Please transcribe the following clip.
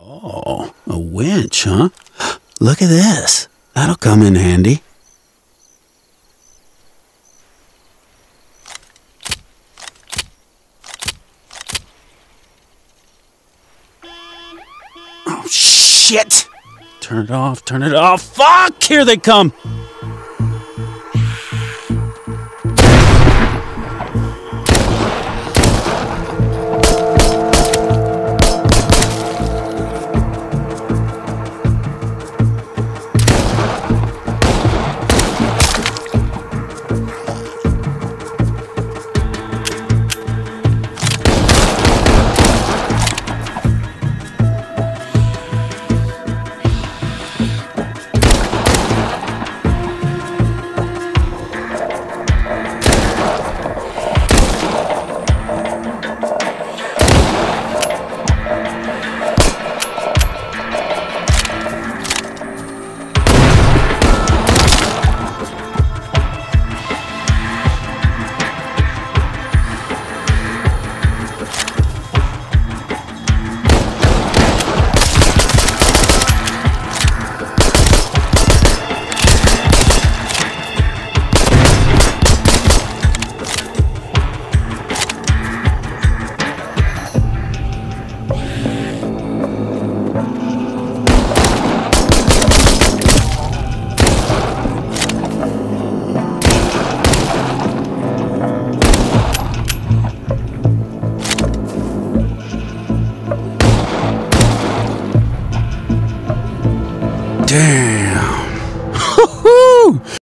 Oh, a winch, huh? Look at this. That'll come in handy. Oh, shit! Turn it off, turn it off. Fuck! Here they come! Damn.